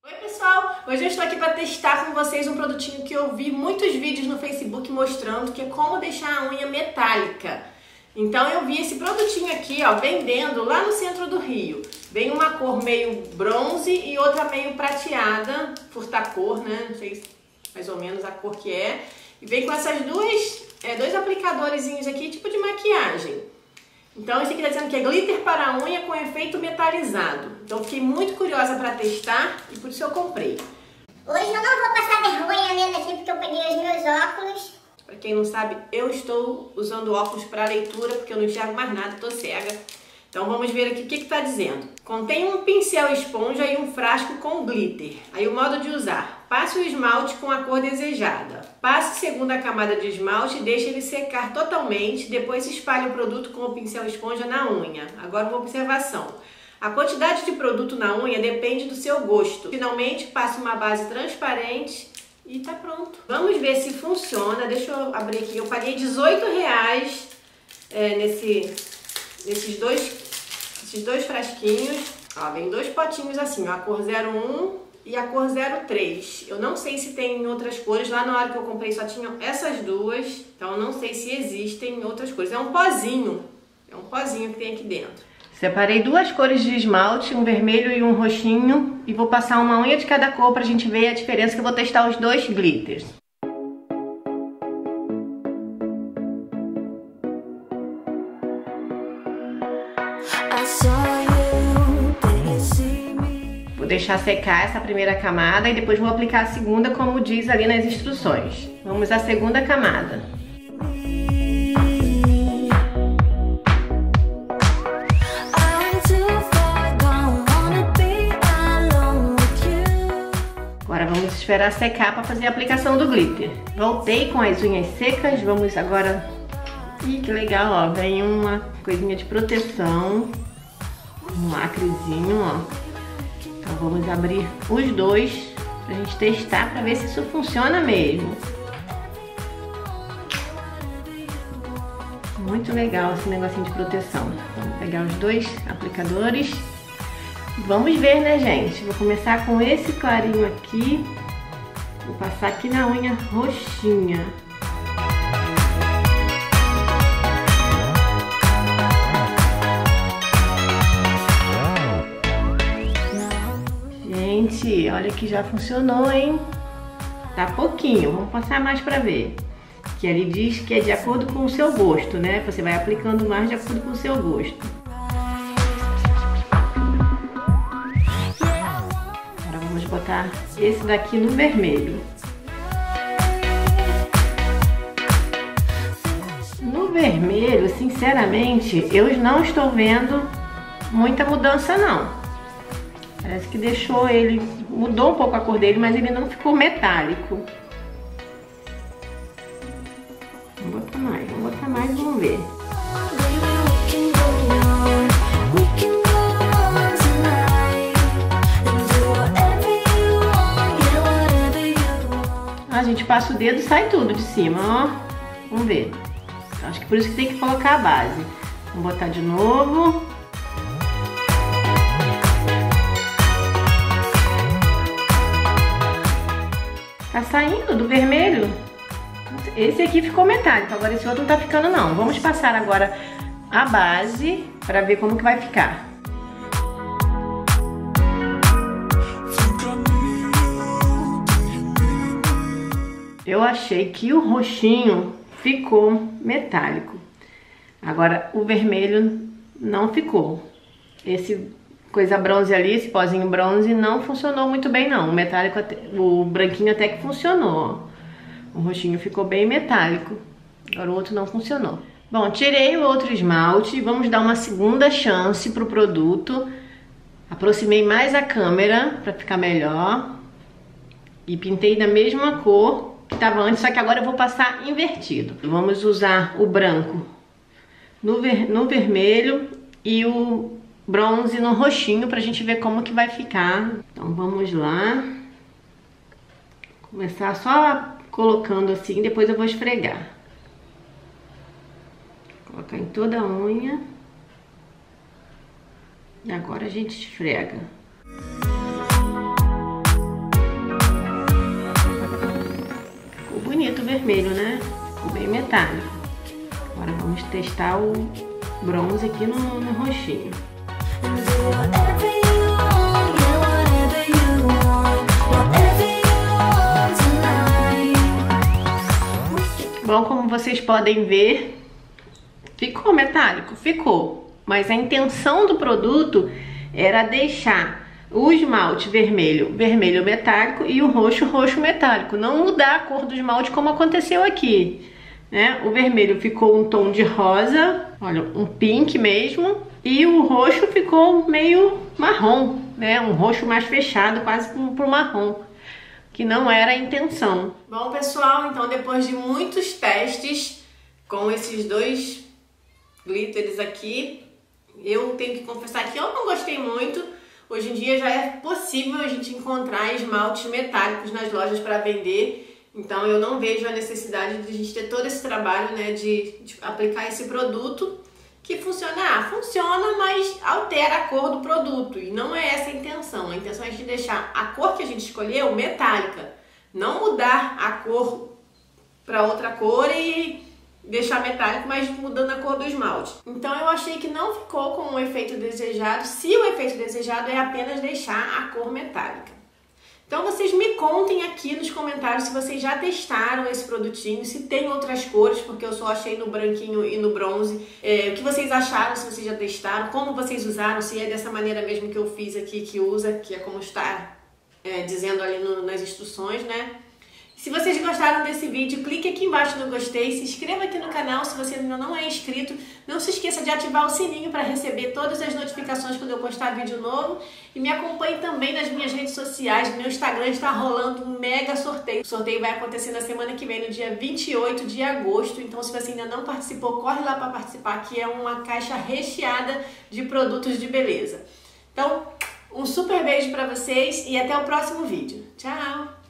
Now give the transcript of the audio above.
Oi pessoal, hoje eu estou aqui para testar com vocês um produtinho que eu vi muitos vídeos no Facebook mostrando, que é como deixar a unha metálica. Então eu vi esse produtinho aqui, ó, vendendo lá no centro do Rio. Vem uma cor meio bronze e outra meio prateada, furta-cor, né? Não sei mais ou menos a cor que é. E vem com essas dois aplicadorzinhos aqui, tipo de maquiagem. Então esse aqui tá dizendo que é glitter para a unha com efeito metalizado. Então fiquei muito curiosa para testar e por isso eu comprei. Hoje eu não vou passar vergonha lendo aqui porque eu peguei os meus óculos. Para quem não sabe, eu estou usando óculos para leitura porque eu não enxergo mais nada, tô cega. Então vamos ver aqui o que está dizendo. Contém um pincel esponja e um frasco com glitter. Aí o modo de usar. Passe o esmalte com a cor desejada. Passe segunda camada de esmalte e deixe ele secar totalmente. Depois espalhe o produto com o pincel esponja na unha. Agora uma observação. A quantidade de produto na unha depende do seu gosto. Finalmente, passe uma base transparente e tá pronto. Vamos ver se funciona. Deixa eu abrir aqui. Eu paguei R$18 nesses dois frasquinhos. Ó, vem dois potinhos assim, ó, a cor 01 e a cor 03. Eu não sei se tem em outras cores. Lá na hora que eu comprei só tinham essas duas. Então eu não sei se existem outras cores. É um pozinho. É um pozinho que tem aqui dentro. Separei duas cores de esmalte, um vermelho e um roxinho. E vou passar uma unha de cada cor pra gente ver a diferença, que eu vou testar os dois glitters. Vou deixar secar essa primeira camada e depois vou aplicar a segunda, como diz ali nas instruções. Vamos à segunda camada. Agora vamos esperar secar para fazer a aplicação do glitter. Voltei com as unhas secas, vamos agora... Ih, que legal, ó, vem uma coisinha de proteção, um lacrezinho, ó. Então vamos abrir os dois pra gente testar, pra ver se isso funciona mesmo. Muito legal esse negocinho de proteção. Vamos pegar os dois aplicadores. Vamos ver, né, gente? Vou começar com esse clarinho aqui. Vou passar aqui na unha roxinha. Gente, olha que já funcionou, hein? Tá pouquinho, vamos passar mais pra ver. Que ali diz que é de acordo com o seu gosto, né? Você vai aplicando mais de acordo com o seu gosto. Agora vamos botar esse daqui no vermelho. No vermelho, sinceramente, eu não estou vendo muita mudança, não. Parece que deixou ele, mudou um pouco a cor dele, mas ele não ficou metálico. Vamos botar mais, vamos ver. A gente passa o dedo e sai tudo de cima, ó. Vamos ver. Acho que por isso que tem que colocar a base. Vamos botar de novo. Tá saindo do vermelho. Esse aqui ficou metálico, agora esse outro não tá ficando não. Vamos passar agora a base para ver como que vai ficar. Eu achei que o roxinho ficou metálico. Agora o vermelho não ficou. Esse coisa bronze ali, esse pozinho bronze, não funcionou muito bem não. O metálico, o branquinho até que funcionou. O roxinho ficou bem metálico. Agora o outro não funcionou. Bom, tirei o outro esmalte. Vamos dar uma segunda chance pro produto. Aproximei mais a câmera para ficar melhor. E pintei da mesma cor que estava antes, só que agora eu vou passar invertido. Vamos usar o branco no vermelho e o bronze no roxinho pra gente ver como que vai ficar. Então vamos lá. Começar só colocando assim, depois eu vou esfregar. Colocar em toda a unha. E agora a gente esfrega. vermelho, né? Ficou bem metálico. Agora vamos testar o bronze aqui no roxinho. Bom, como vocês podem ver, ficou metálico? Ficou. Mas a intenção do produto era deixar o esmalte vermelho metálico e o roxo metálico. Não mudar a cor do esmalte como aconteceu aqui, né? O vermelho ficou um tom de rosa, olha, um pink mesmo. E o roxo ficou meio marrom, né? Um roxo mais fechado, quase pro marrom, que não era a intenção. Bom, pessoal, então depois de muitos testes com esses dois glitters aqui, eu tenho que confessar que eu não gostei muito. Hoje em dia já é possível a gente encontrar esmaltes metálicos nas lojas para vender, então eu não vejo a necessidade de a gente ter todo esse trabalho, né, de aplicar esse produto que funciona. Funciona, mas altera a cor do produto, e não é essa a intenção. A intenção é a gente deixar a cor que a gente escolheu metálica, não mudar a cor para outra cor e deixar metálico, mas mudando a cor do esmalte. Então eu achei que não ficou com o efeito desejado, se o efeito desejado é apenas deixar a cor metálica. Então vocês me contem aqui nos comentários se vocês já testaram esse produtinho, se tem outras cores, porque eu só achei no branquinho e no bronze. O que vocês acharam, se vocês já testaram, como vocês usaram, se é dessa maneira mesmo que eu fiz aqui, que usa, que é como está dizendo ali nas instruções, né? Se vocês gostaram desse vídeo, clique aqui embaixo no gostei, se inscreva aqui no canal se você ainda não é inscrito. Não se esqueça de ativar o sininho para receber todas as notificações quando eu postar vídeo novo. E me acompanhe também nas minhas redes sociais. No meu Instagram está rolando um mega sorteio. O sorteio vai acontecer na semana que vem, no dia 28 de agosto. Então, se você ainda não participou, corre lá para participar, que é uma caixa recheada de produtos de beleza. Então, um super beijo para vocês e até o próximo vídeo. Tchau!